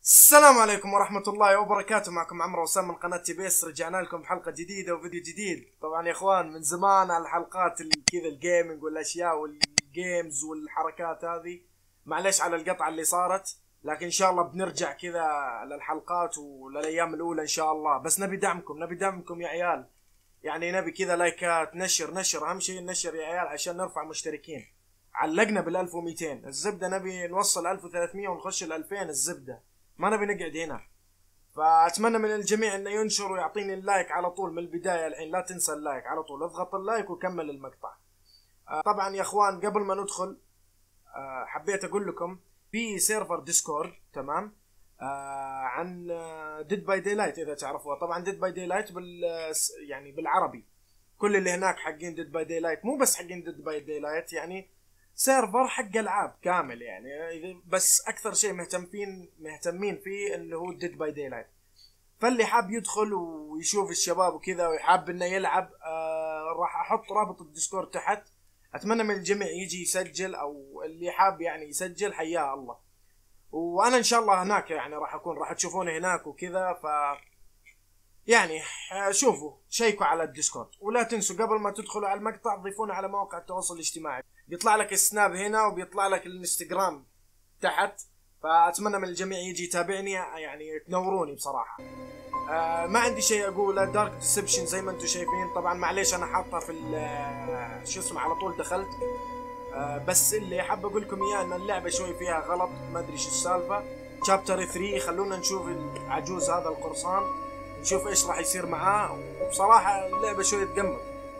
السلام عليكم ورحمة الله وبركاته. معكم عمرو وسام من قناة تي بي اس. رجعنا لكم بحلقة جديدة وفيديو جديد. طبعا يا اخوان من زمان على الحلقات كذا الجيمنج والاشياء والجيمز والحركات هذه، معلش على القطعة اللي صارت، لكن ان شاء الله بنرجع كذا للحلقات وللايام الاولى ان شاء الله. بس نبي دعمكم يا عيال، يعني نبي كذا لايكات، نشر اهم شيء النشر يا عيال عشان نرفع مشتركين. علقنا بال 1200 الزبدة، نبي نوصل 1300 ونخش ال 2000 الزبدة، ما نبي نقعد هنا. فأتمنى من الجميع انه ينشر ويعطيني اللايك على طول من البداية. الحين لا تنسى اللايك على طول، اضغط اللايك وكمل المقطع. طبعا يا اخوان قبل ما ندخل حبيت اقول لكم في سيرفر ديسكورد، تمام، عن ديد باي داي لايت، اذا تعرفوها. طبعا ديد باي داي لايت يعني بالعربي، كل اللي هناك حقين ديد باي داي لايت، مو بس حقين ديد باي داي لايت، يعني سيرفر حق العاب كامل يعني. بس اكثر شيء مهتمين فيه اللي هو ديد باي داي لايت. فاللي حاب يدخل ويشوف الشباب وكذا ويحاب انه يلعب، راح احط رابط الديسكورد تحت. اتمنى من الجميع يجي يسجل، او اللي حاب يعني يسجل حياه الله. وانا ان شاء الله هناك، يعني راح تشوفوني هناك وكذا. ف يعني شوفوا شيكوا على الديسكورد، ولا تنسوا قبل ما تدخلوا على المقطع ضيفونا على مواقع التواصل الاجتماعي. بيطلع لك السناب هنا وبيطلع لك الانستغرام تحت. فاتمنى من الجميع يجي يتابعني، يعني تنوروني بصراحه. ما عندي شيء اقوله. دارك ديسبشن زي ما انتم شايفين، طبعا معليش انا حاطها في شو اسمه على طول دخلت. بس اللي حاب اقول لكم اياه ان اللعبه شوي فيها غلط، ما ادري شو السالفه. شابتر 3 خلونا نشوف العجوز هذا القرصان، نشوف ايش راح يصير معاه. وبصراحه اللعبه شوي تقمر.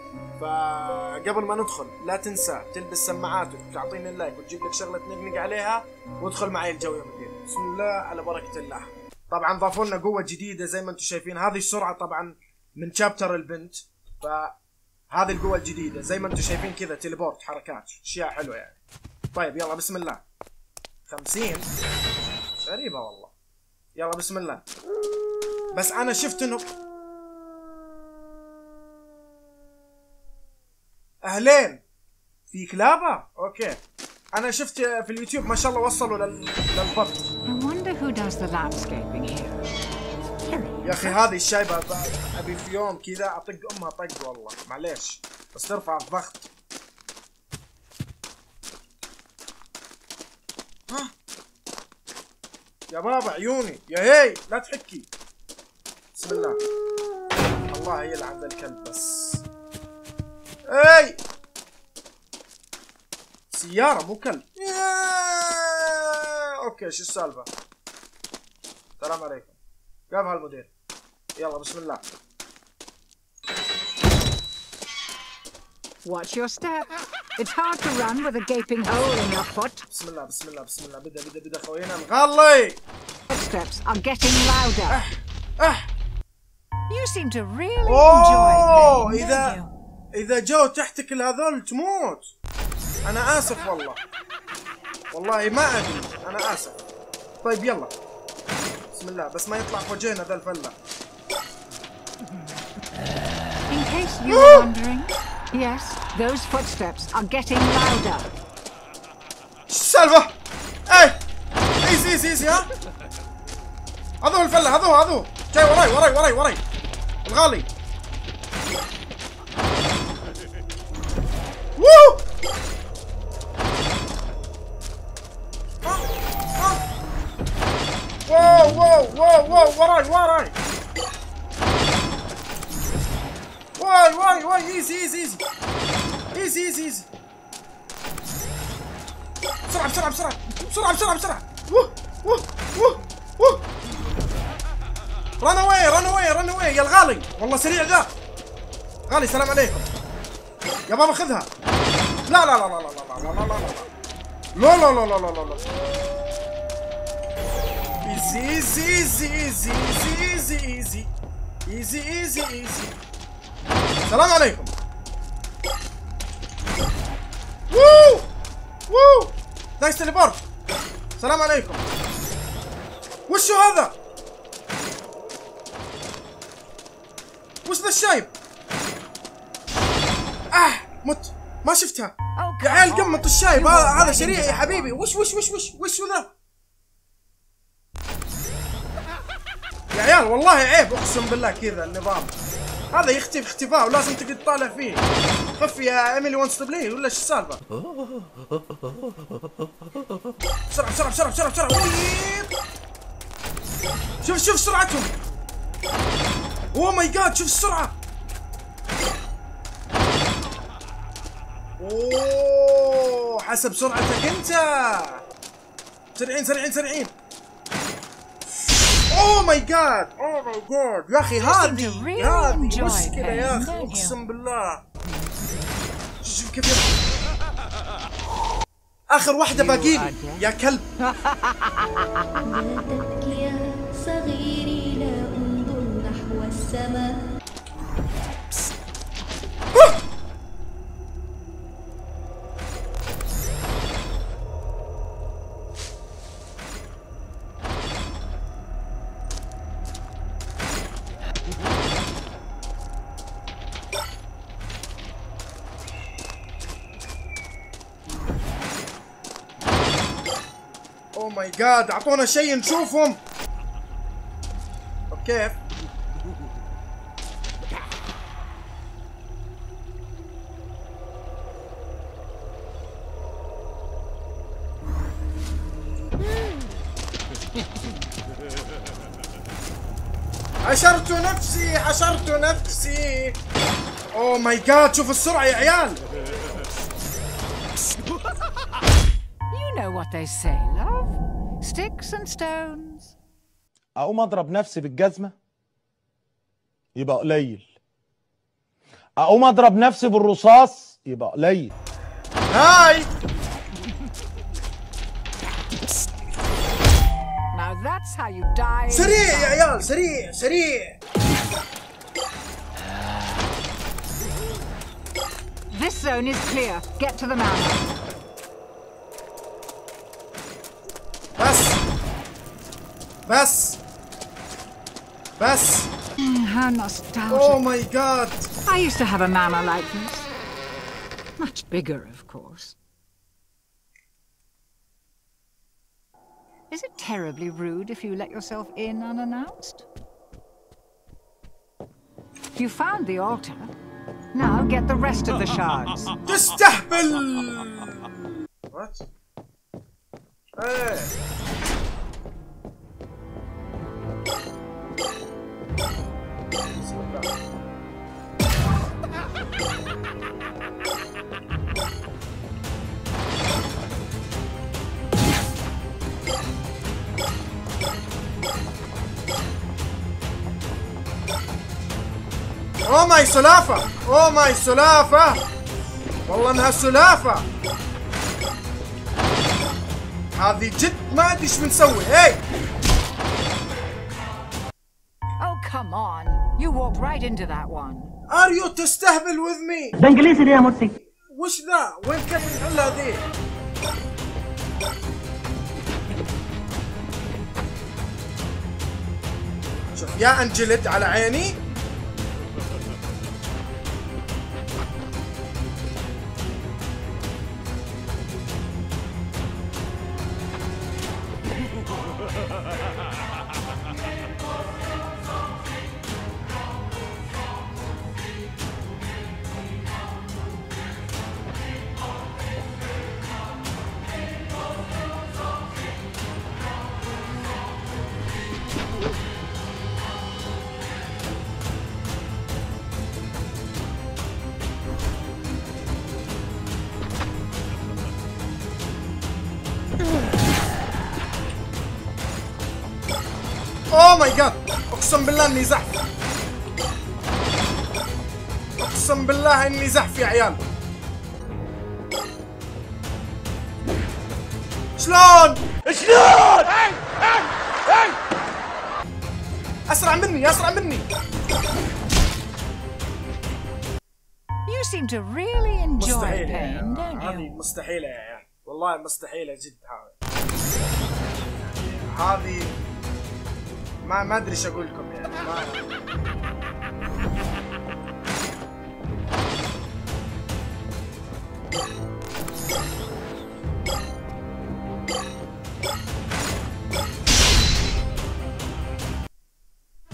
فقبل ما ندخل لا تنسى تلبس سماعاتك وتعطيني اللايك وتجيب لك شغله تنقنق عليها، وادخل معي الجو يا مدير. بسم الله على بركه الله. طبعا ضافوا لنا قوه جديده زي ما انتم شايفين، هذه السرعه طبعا من شابتر البنت. فهذه القوه الجديده زي ما انتم شايفين كذا، تليبورت، حركات، اشياء حلوه يعني. طيب يلا بسم الله. 50 غريبه والله. يلا بسم الله. بس انا شفت انه اهلين في كلابة. اوكي، انا شفت في اليوتيوب ما شاء الله وصلوا للبط. يا اخي هذه الشايبة ابي في يوم كذا اطق امها طق والله، معليش بس ترفع الضغط. ها يا بابا عيوني يا هي، لا تحكي. بسم الله. الله يلعن ذا الكلب. بس اي سيارة مو كلب. اوكي شو السالفة؟ السلام عليكم. كيف هالمدير؟ يلا بسم الله. Watch your step. It's hard to run with a gaping hole in your foot. بسم الله بسم الله بسم الله. بدأ خوينا نغلي. Footsteps are getting louder. You seem to really enjoy pain, don't you? إذا جو تحتك هذول تموت. أنا آسف والله ما أدري، أنا آسف. طيب يلا بسم الله، بس ما يطلع في وجهنا ذا الفلة. In case you were wondering, yes, those footsteps are getting louder. شو السالفة؟ إيه إيزي ها؟ هذو الفلة، هذو جاي وراي الغالي. ووو وراي واي ايزي بسرعة. رن اواي يا الغالي، والله سريع ذا. غالي سلام عليكم يا بابا، خذها. لا ايزي. سلام عليكم. ووو نايس تليبورت. سلام عليكم. وشو هذا؟ وش ذا الشايب؟ مت ما شفتها يا عيال. قمط الشايب هذا سريع يا حبيبي. وش ذا؟ يا عيال والله عيب اقسم بالله كذا النظام هذا يختفي اختفاء ولازم تقعد تطالع فيه. خف يا ايميلي وانس تو بلاي ولا ايش السالفه؟ بسرعه بسرعه بسرعه بسرعه بسرعه. شوف سرعتهم. اوه ماي جاد شوف السرعه. اوه حسب سرعتك انت. سريعين. اوه ماي جاد يا اخي هذه مشكلة يا اخي اقسم بالله. شوف كيف اخر واحدة باقيلي يا كلب. لا تبكي يا صغيري لا انظر نحو السماء. اوه ماي جاد اعطونا شيء نشوفهم. كيف؟ حشرت نفسي. اوه ماي جاد شوف السرعة يا عيال. You know what they say, love. Sticks and stones. اقوم اضرب نفسي بالجزمه يبقى قليل. اقوم اضرب نفسي بالرصاص يبقى قليل. هاي Now that's how you die. سريع يا عيال سريع. This zone is clear. Get to the manor. بس. How nostalgic. Oh my god. I used to have a manor like this. Much bigger, of course. Is it terribly rude if you let yourself in unannounced? You found the altar. Now get the rest of the shards. تستهبل. What? Hey. اوه ماي سلافة والله انها سلافة هذه جد ما ادري ايش بنسوي. هي Oh, come on. You walked right into that one. ار يو تستهبل with me. ده انجليزي ليه يا مرسي؟ وش ذا؟ وين كيف نحل هذه؟ شوف يا انجلد على عيني. اوه ماي جاد اقسم بالله اني زحف. اقسم بالله اني زحف يا عيال. شلون؟ اسرع مني. You seem to really enjoy مستحيل pain, don't هذه you? مستحيلة يا عيال والله مستحيلة جد. هذه ما ادري ايش اقول لكم يعني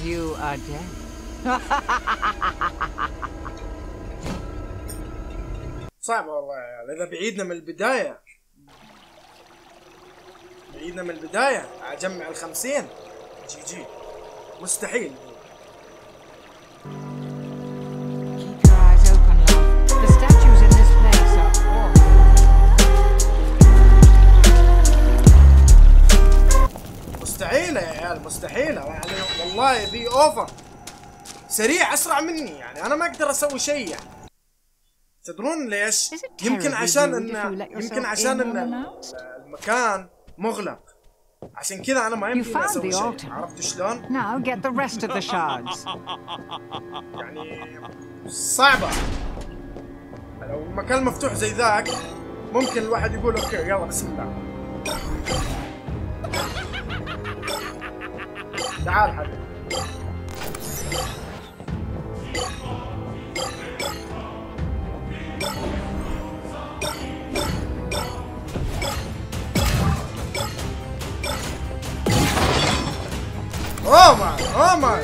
You are dead. صعب والله يعني، اذا بعيدنا من البداية، بعيدنا من البداية اجمع ال50 جي مستحيل. Keep your eyes open, love. The statues in this place are awful. مستحيلة يا عيال، مستحيلة يعني، والله ذي اوفر. سريع اسرع مني يعني، انا ما اقدر اسوي شيء يعني. تدرون ليش؟ يمكن عشان ان المكان مغلق، عشان كذا انا ما يمديني اسوي شيء. عرفت شلون؟ Now get the rest of the shards. يعني صعبة. لو المكان مفتوح زي ذاك ممكن الواحد يقول اوكي يلا بسم الله. تعال حبيبي. اوه ماي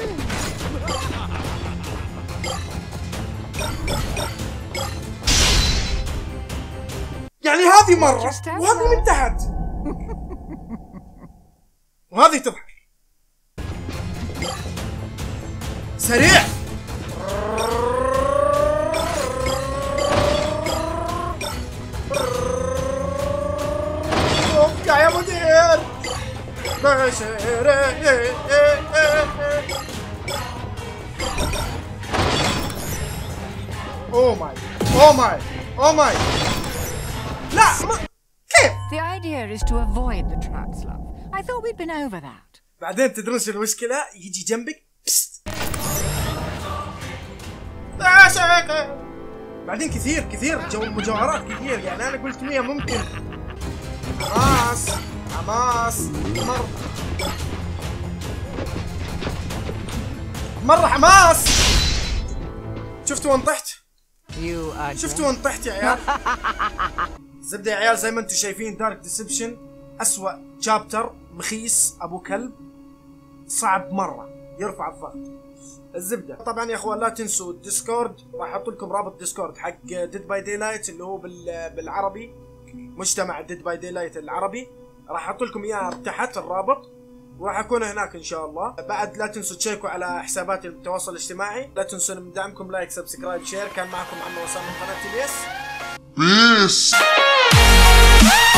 يعني هذه مرة وهذه من تحت وهذه تضحك. سريع. اوكي يا مدير. اوه ماي لا كيف؟ The idea is to avoid the traps, love. I thought we'd been over that. بعدين تدرون شو المشكلة؟ يجي جنبك بست. بعدين كثير مجوهرات كثير يعني، انا قلت 100 ممكن. حماس مرة حماس. شفتوا وين طحت؟ شفتوا وين طحت يا عيال؟ زبدة يا عيال، زي ما انتم شايفين دارك ديسبشن أسوأ شابتر، مخيس ابو كلب، صعب مرة، يرفع الضغط. الزبدة طبعا يا اخوان لا تنسوا الديسكورد، راح احط لكم رابط ديسكورد حق ديد باي داي لايت اللي هو بالعربي، مجتمع ديد باي داي لايت العربي، راح احط لكم اياه تحت الرابط، وراح اكون هناك ان شاء الله. بعد لا تنسوا تشيكوا على حسابات التواصل الاجتماعي، لا تنسوا من دعمكم لايك سبسكرايب شير. كان معكم عمرو وسام من قناة TBS.